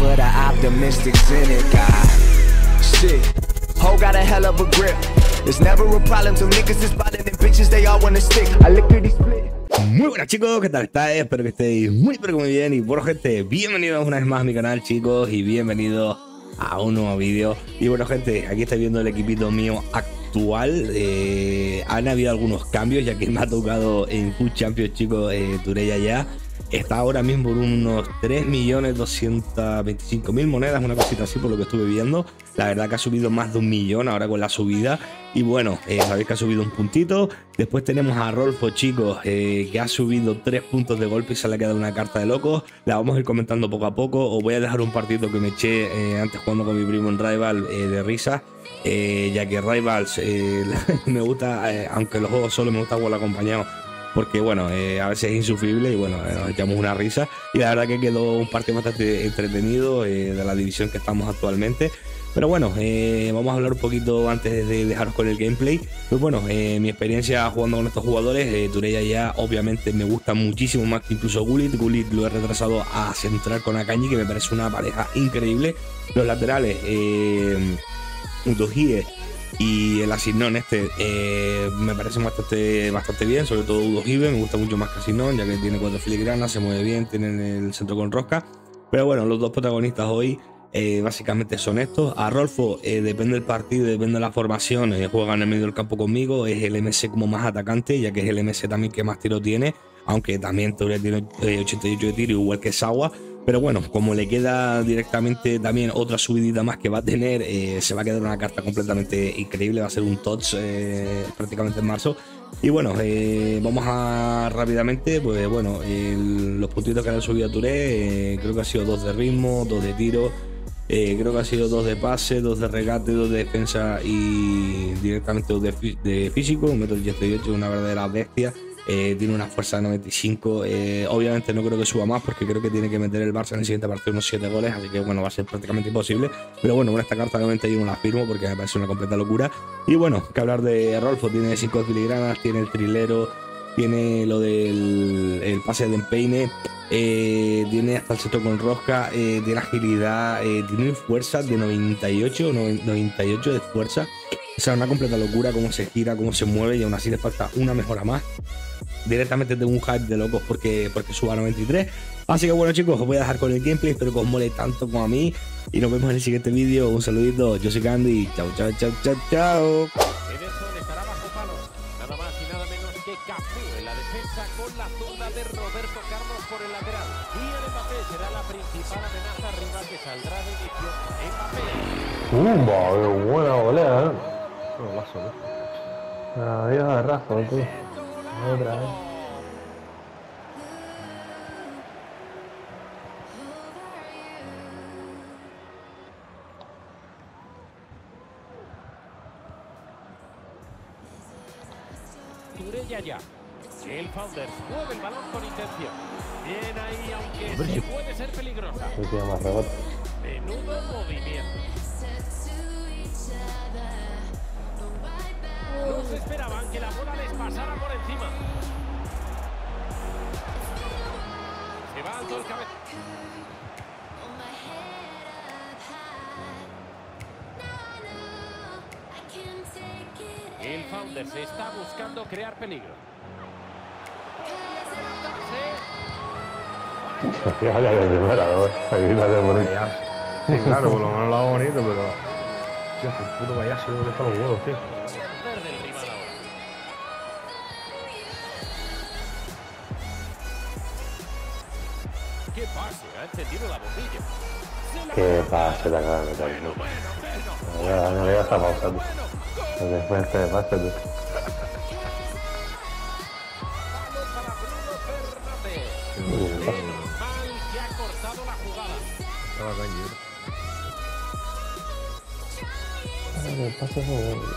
for the optimistic cynic. Shit, Ho got a hell of a grip. It's never a problem to niggas is spotting and bitches they all wanna stick. I lickety split. Muy buenas chicos, ¿qué tal estáis? Espero que estéis muy pero muy bien. Y bueno gente, bienvenidos una vez más a mi canal chicos, y bienvenidos a un nuevo vídeo. Y bueno gente, aquí estáis viendo el equipito mío actual. Han habido algunos cambios, ya que me ha tocado en Food Champions chicos, Turella ya está ahora mismo por unos 3.225.000 monedas, una cosita así por lo que estuve viendo. La verdad que ha subido más de 1 millón ahora con la subida. Y bueno, sabéis que ha subido un puntito. Después tenemos a Rolfo chicos, que ha subido 3 puntos de golpe y se le ha quedado una carta de locos. La vamos a ir comentando poco a poco. Os voy a dejar un partido que me eché antes jugando con mi primo en Rival de risa. Ya que Rivals me gusta, aunque los juegos solo me gusta jugar acompañado, porque bueno, a veces es insufrible y bueno, nos echamos una risa. Y la verdad que quedó un partido bastante entretenido de la división que estamos actualmente. Pero bueno, vamos a hablar un poquito antes de dejaros con el gameplay. Pues bueno, mi experiencia jugando con estos jugadores, Turella ya obviamente me gusta muchísimo más que incluso Gullit. Gullit lo he retrasado a centrar con Akanji, que me parece una pareja increíble. Los laterales, Udogie y el Asignon me parece bastante bien, sobre todo Udogie, me gusta mucho más que Asignon, ya que tiene 4 filigranas, se mueve bien, tiene el centro con rosca. Pero bueno, los dos protagonistas hoy básicamente son estos. A Rolfo, depende del partido, depende de la formación, juega en el medio del campo conmigo, es el MS como más atacante, ya que es el MS también que más tiro tiene, aunque también todavía tiene 88 de tiro, igual que Sawa. Pero bueno, como le queda directamente también otra subidita más que va a tener, se va a quedar una carta completamente increíble, va a ser un TOTS prácticamente en marzo. Y bueno, vamos a rápidamente, pues bueno, los puntitos que han subido a Touré, creo que ha sido 2 de ritmo, 2 de tiro, creo que ha sido 2 de pase, 2 de regate, 2 de defensa y directamente 2 de físico, 1,88 m, una verdadera bestia. Tiene una fuerza de 95. Obviamente no creo que suba más, porque creo que tiene que meter el Barça en el siguiente partido unos 7 goles, así que bueno, va a ser prácticamente imposible. Pero bueno, con esta carta de 91 la firmo porque me parece una completa locura. Y bueno, que hablar de Rolfo, tiene 5 de filigranas, tiene el trilero, tiene lo del pase de empeine, tiene hasta el centro con rosca, tiene agilidad, tiene fuerza de 98 de fuerza. O sea, una completa locura cómo se gira, cómo se mueve, y aún así le falta una mejora más. Directamente tengo un hype de locos porque suba a 93. Así que bueno chicos, os voy a dejar con el gameplay, espero que os mole tanto como a mí. Y nos vemos en el siguiente vídeo. Un saludito, yo soy Candy. Chao, chao, chao, chao, chao. Ederson estará bajo palos, nada más y nada menos que Cafú en la defensa, con la zurda de Roberto Carlos por el lateral. Y el Mbappé será la principal amenaza arriba, que saldrá de inicio. Mbappé. ¡Qué buena volea! No, vaso, ¿no? Adiós de Rafa, tío. Otra vez. Turella ya. El Founders mueve el balón con intención. Bien ahí, aunque sí puede ser peligrosa. Sí, tiene más rebote. Menudo movimiento. No se esperaban que la bola les pasara por encima. Se va alto el cabeza. El Founders está buscando crear peligro. Fíjate de primera, ¿no? Aquí la de bonita. Sí, claro, por lo menos lo hago bonito, pero... Tío, el puto payaso, ¿dónde están los huevos, tío? Verde el rival ahora. ¿Qué pase? Ha encendido la bombilla. Qué pase te acaba de meter. No le esta pausa, tío. Después este pase, tío. Balón para Bruno Fernández. Mal que ha cortado la jugada. Estaba cañero. El pase es muy bueno.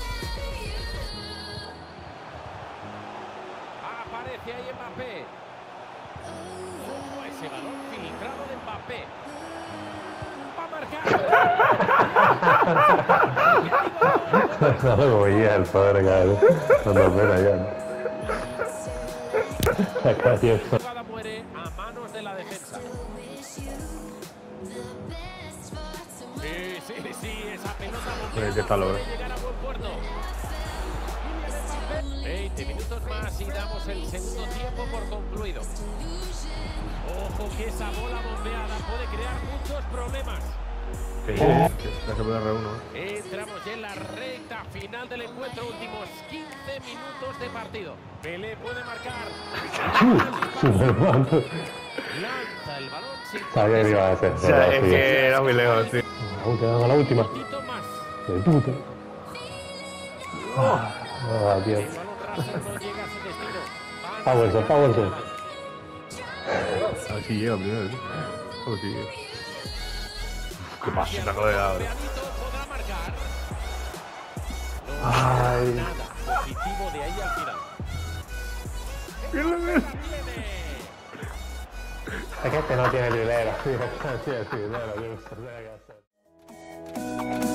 Aparece ahí Mbappé. Ojo, ese balón filtrado de Mbappé. Va a marcar. No lo veía el padre, cabrón. Cuando pena ya. La jugada muere a manos de la defensa. sí, esa pelota Pues ya está puede logrado. llegar a buen puerto. 20 minutos más y damos el segundo tiempo por concluido. Ojo que esa bola bombeada puede crear muchos problemas. Que ya se puede R1. Entramos ya en la recta final del encuentro, últimos 15 minutos de partido. Pelé puede marcar. Lanza el balón sin Sabía que iba a ser. O sea, es que era muy lejos, tío. La última. un poquito más. De puta. Tío. El balón raso no llega a su destino. Powerson, Powerson. A ver si llega primero, tío. A ver si llega. Qué pase, te acabo de dar. Pianito podrá marcar. No Ay. nada positivo de ahí al final. Es que este no tiene trilera. Sí, tiene trilera. Yo no sé qué hacer.